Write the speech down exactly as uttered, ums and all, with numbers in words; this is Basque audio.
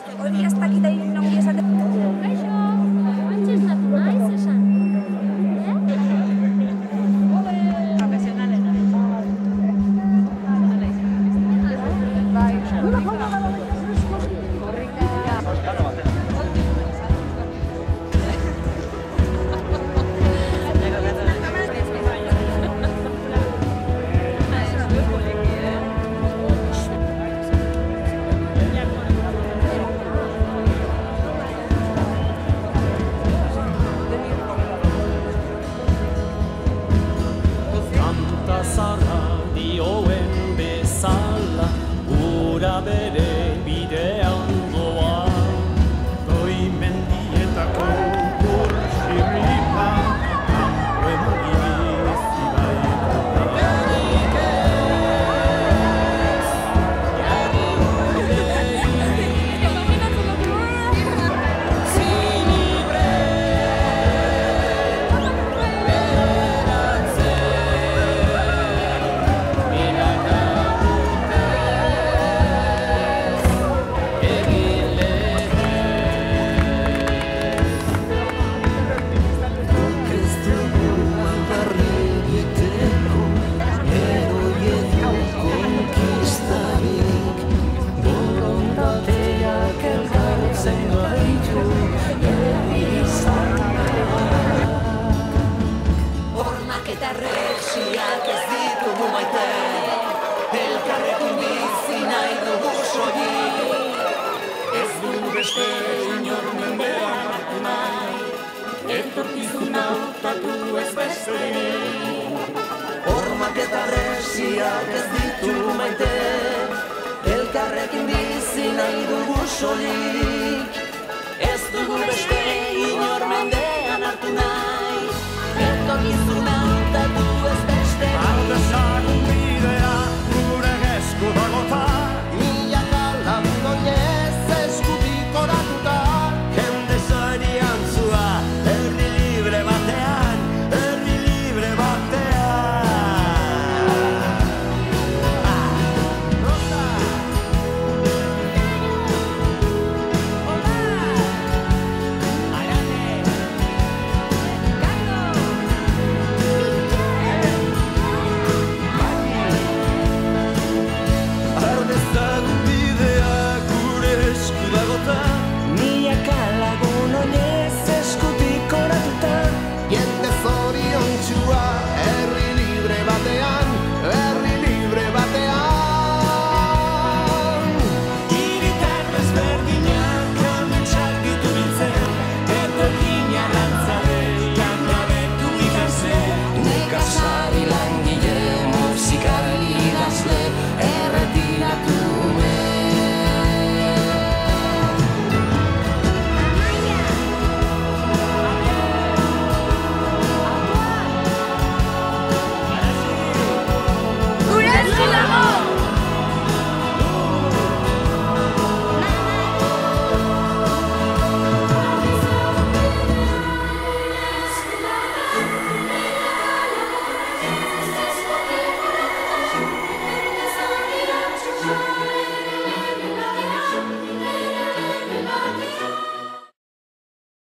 Hori ez dakit egin nahi esaten. Kaixo, antxe esnatu naiz esan. Profesionalena. Bai. Zara dioen bezala, ura bere bidean doa. Goi mendietako urxirripa, kanpo emagiz ibaita. Jarik ez, jarik zi libre. Eta rexiak ez ditugu maite, elkarrekin bizi nahi dugu soilik. Ez dugu beste inor mendean hartu nahi, etorkizuna hautatu ez besterik. Hormak eta rexiak ez ditugu maite, elkarrekin bizi nahi dugu soilik. Ez dugu beste inor mendean hartu nahi, etorkizuna hautatu ez beste. Aldezagun bidea gure esku dagota, Milaka lagun oinez eskutik oratuta. jende zarian zua, herri libre batean, herri libre batean. Aldezagun bidea gure esku dagota, Milaka lagun oinez